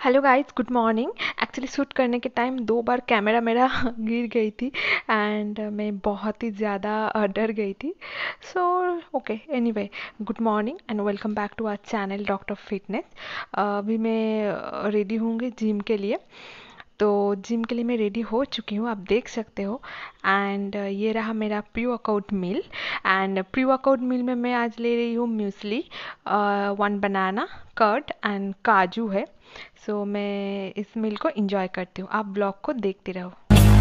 Hello guys, good morning. Actually shoot करने के time 2 बार camera मेरा गिर गई थी एंड मैं बहुत ही ज़्यादा डर गई थी। So okay, anyway, good morning and welcome back to our channel doctor fitness. अभी मैं रेडी होंगी जिम के लिए। तो जिम के लिए मैं रेडी हो चुकी हूँ, आप देख सकते हो। एंड ये रहा मेरा pre workout meal. And pre workout meal में मैं आज ले रही हूँ म्यूसली, 1 बनाना, कर्ड एंड काजू है। सो मैं इस मील को एंजॉय करती हूँ, आप ब्लॉग को देखते रहो।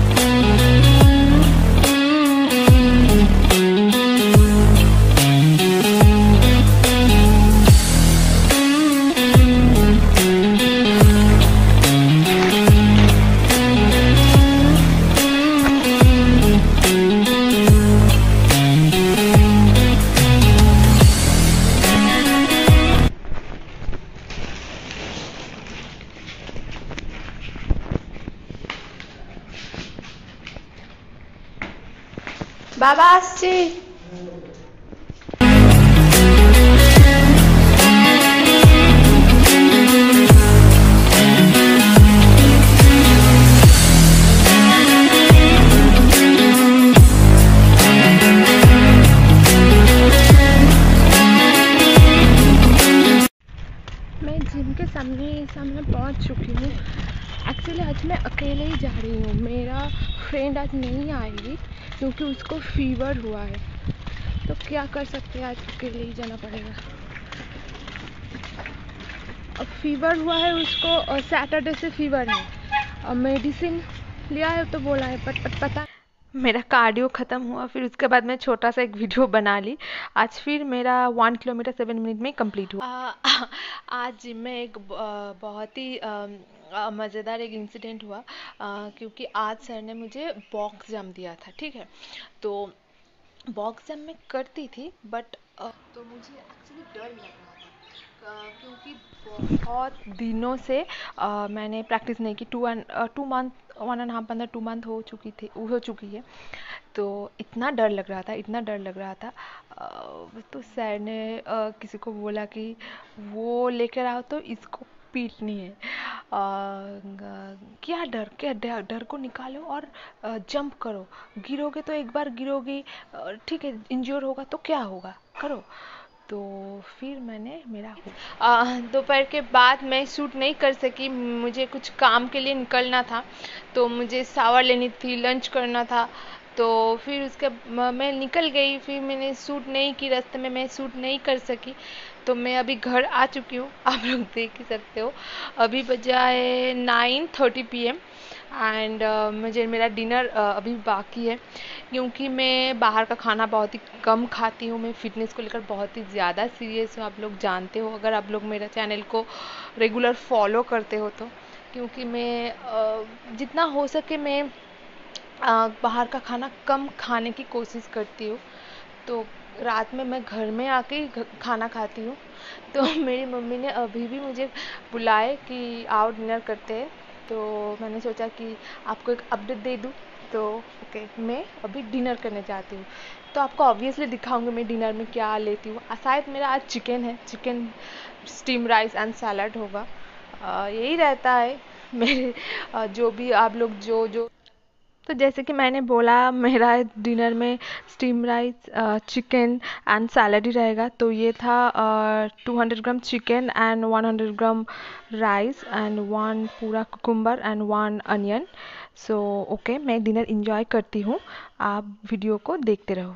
বাবা আসছি। मैं जिम के सामने पहुंच चुकी हूँ। एक्चुअली आज मैं अकेले ही जा रही हूँ, मेरा फ्रेंड आज नहीं आएगी क्योंकि उसको फीवर हुआ है। तो क्या कर सकते हैं, आज अकेले ही जाना पड़ेगा। अब फीवर हुआ है उसको, सैटरडे से फीवर है। अब मेडिसिन लिया है तो बोला है, बट पता मेरा कार्डियो ख़त्म हुआ, फिर उसके बाद मैं छोटा सा एक वीडियो बना ली। आज फिर मेरा 1 किलोमीटर 7 मिनट में कंप्लीट हुआ। आज जिम में एक बहुत ही मज़ेदार एक इंसिडेंट हुआ, क्योंकि आज सर ने मुझे बॉक्स जंप दिया था, ठीक है। तो बॉक्स जंप मैं करती थी, बट तो मुझे एक्चुअली डर लग रहा था, क्योंकि बहुत दिनों से मैंने प्रैक्टिस नहीं की। 2 मंथ, 1.5 मंथ, 2 मंथ हो चुकी है। तो इतना डर लग रहा था, इतना डर लग रहा था। तो सर ने किसी को बोला कि वो लेकर आओ तो इसको पीटनी है। क्या डर को निकालो और जंप करो। गिरोगे तो एक बार गिरोगी, ठीक है, इंज्योर होगा तो क्या होगा, करो। तो फिर मैंने मेरा दोपहर के बाद मैं शूट नहीं कर सकी, मुझे कुछ काम के लिए निकलना था। तो मुझे शावर लेनी थी, लंच करना था। तो फिर मैं निकल गई, फिर मैंने शूट नहीं की, रास्ते में मैं शूट नहीं कर सकी। तो मैं अभी घर आ चुकी हूँ, आप लोग देख ही सकते हो। अभी बजा है 9:30 PM एंड मुझे मेरा डिनर अभी बाकी है, क्योंकि मैं बाहर का खाना बहुत ही कम खाती हूँ। मैं फ़िटनेस को लेकर बहुत ही ज़्यादा सीरियस हूँ, आप लोग जानते हो, अगर आप लोग मेरा चैनल को रेगुलर फॉलो करते हो तो। क्योंकि मैं जितना हो सके मैं बाहर का खाना कम खाने की कोशिश करती हूँ। तो रात में मैं घर में आके ही खाना खाती हूँ। तो मेरी मम्मी ने अभी भी मुझे बुलाए कि आओ डिनर करते हैं। तो मैंने सोचा कि आपको एक अपडेट दे दूँ। तो ओके, मैं अभी डिनर करने जाती हूँ। तो आपको ऑब्वियसली दिखाऊंगी मैं डिनर में क्या लेती हूँ। शायद मेरा आज चिकन है, chicken steam rice and salad होगा। यही रहता है मेरे, जो भी आप लोग जो जो तो जैसे कि मैंने बोला, मेरा डिनर में steam rice, chicken and salad ही रहेगा। तो ये था 200 gram chicken and 100 gram rice and 1 पूरा cucumber and 1 onion. So okay, मैं डिनर इंजॉय करती हूँ, आप वीडियो को देखते रहो।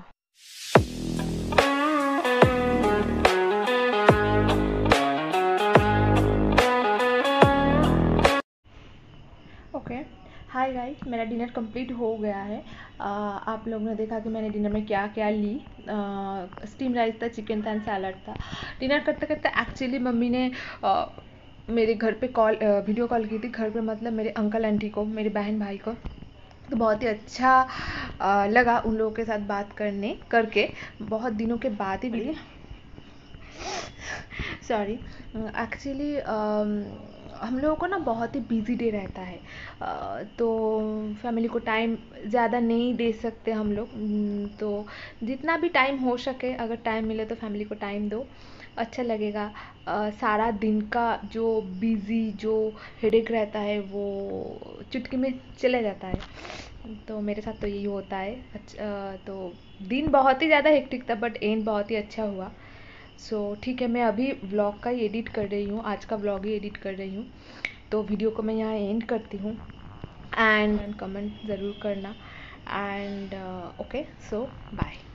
ओके, हाय गाइस, मेरा डिनर कंप्लीट हो गया है। आप लोगों ने देखा कि मैंने डिनर में क्या क्या ली। स्टीम राइस था, चिकन था एंड सैलड था। डिनर करते करते एक्चुअली मम्मी ने मेरे घर पे वीडियो कॉल की थी, घर पे मतलब मेरे अंकल आंटी को, मेरे बहन भाई को। तो बहुत ही अच्छा लगा उन लोगों के साथ बात करके, बहुत दिनों के बाद ही। सॉरी, एक्चुअली हम लोगों को ना बहुत ही बिजी डे रहता है, तो फैमिली को टाइम ज़्यादा नहीं दे सकते हम लोग। तो जितना भी टाइम हो सके, अगर टाइम मिले तो फैमिली को टाइम दो, अच्छा लगेगा। सारा दिन का जो बिजी जो हेडेक रहता है वो चुटकी में चले जाता है। तो मेरे साथ तो यही होता है। अच्छा, तो दिन बहुत ही ज़्यादा हेक्टिक था बट एंड बहुत ही अच्छा हुआ। सो ठीक है, मैं अभी व्लॉग का ही एडिट कर रही हूँ, आज का व्लॉग ही एडिट कर रही हूँ। तो वीडियो को मैं यहाँ एंड करती हूँ, एंड कमेंट ज़रूर करना। And okay, so bye.